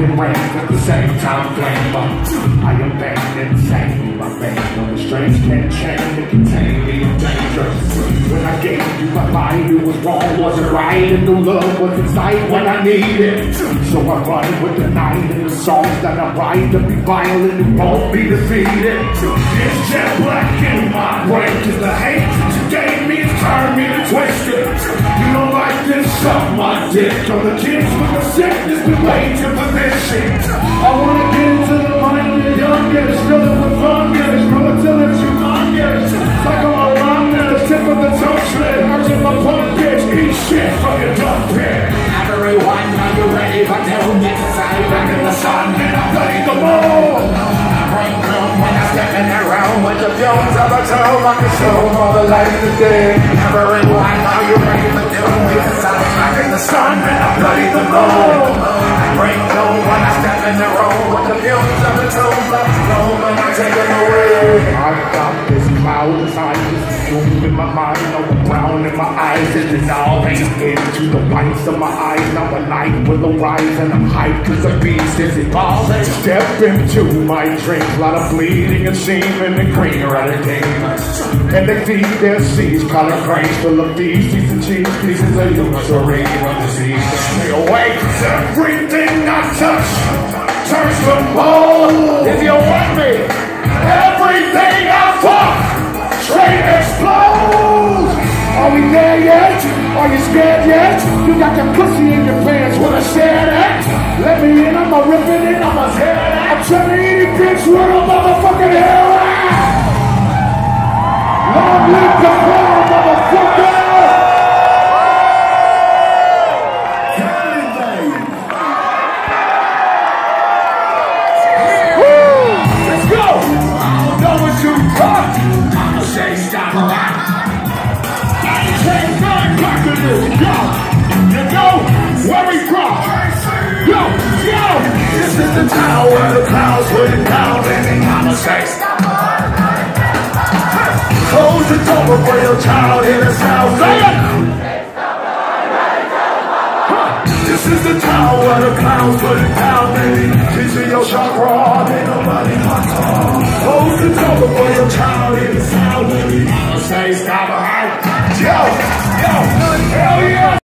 and rain at the same time flame. I am banged insane. My veins on the strings can't change and contain me. I'm dangerous. When I gave you my life, it was wrong, wasn't right, and no love was in sight when I need it. So I run with the night and the songs that I write to be violent and won't be defeated. It's jet black in my brain, cause the hate you gave me has turned me to twisted. You don't like this, suck my dick. All the kids with the sickness been waiting for this shit. I wanna get into the mind of the youngest, fill it with fun, yes, roll it till it's humongous. Like I'm around at the tip of the toe slit, urging my punk bitch, eat shit from your dumb pit. Everyone, are you ready? But don't get inside, back in the sun, and I'm bloody the moon. I bring gloom when I step in the room with the fumes of a tomb. I can show all the light of the day. Everyone, are you ready? But don't get inside, back in the sun, and I'm bloody the moon. I bring gloom when I step in the room with the fumes of a tomb. I can show and I take it away. I've got this cloud inside, this doom in my mind, all the brown in my eyes is dissolving into the whites of my eyes. Now the light will arise and I'm hyped cause the beast is evolving. Step into my dreams, a lot of bleeding and semen and green eradicate. And they feed their seeds, color cranes full of feces and cheese pieces of usury of disease. Stay away cause everything I touch turns to gold. If you want me, everything I fuck straight explodes. Are we there yet? Are you scared yet? You got your pussy in your pants, wanna share that? Let me in, I'ma rip it in, I'ma tear it out. I'm trying to eat it, bitch, with a motherfucking hair out. Long live the power, motherfucker! Let's go! I don't know what you talk. I'ma say stop a lot. Yo, you know where we from? Yo, this is the town where the clouds put it down, and I'ma say stop. Close the door before your child in the south. Say it. This is the town where the clouds put it down, baby. This is your chakra, ain't nobody hot. Close the door before your child in the south, baby. I'ma say stop. Yo, hell yeah.